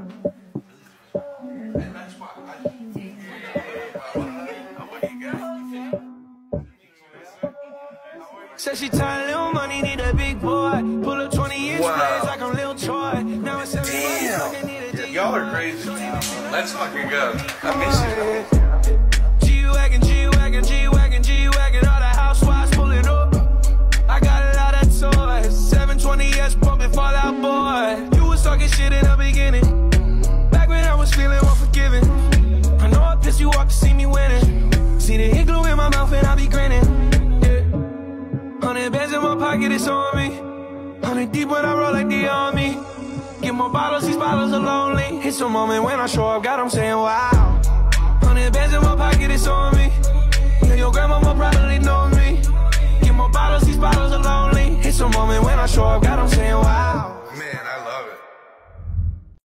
Said she tired, little money, need a big boy. Pull up 20-inch blades like I'm Lil Troy. Now it's damn. Y'all are crazy. Let's fucking go. I miss you. G-Wagon, G-Wagon, G-Wagon, G-Wagon. All the housewives pulling up. I got a lot of toys. 720S bumping Fall Out Boy. You was talking shit in the beginning. Back when I was feeling unforgiving. I know I pissed you off to see me winning. See the hit glue in my mouth and I be grinning. 100 bands in my pocket, it's on me. 100 deep when I roll like the army. Get more bottles, these bottles are lonely. It's a moment when I show up, God, I'm saying wow. 100 bands in my pocket, it's on me. Yeah, your grandmama probably know me. Get more bottles, these bottles are lonely. It's a moment when I show up, God, I'm saying wow.